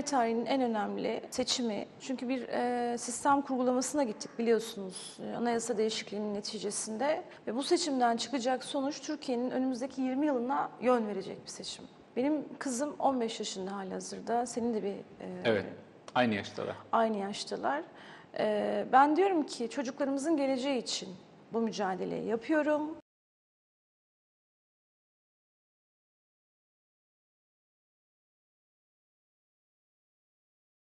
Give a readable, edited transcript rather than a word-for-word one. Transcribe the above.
Cumhuriyet tarihinin en önemli seçimi. Çünkü bir sistem kurgulamasına gittik biliyorsunuz anayasa değişikliğinin neticesinde. Ve bu seçimden çıkacak sonuç Türkiye'nin önümüzdeki 20 yılına yön verecek bir seçim. Benim kızım 15 yaşında halihazırda. Senin de bir Evet, aynı yaştalar. aynı yaştalar. Ben diyorum ki çocuklarımızın geleceği için bu mücadeleyi yapıyorum.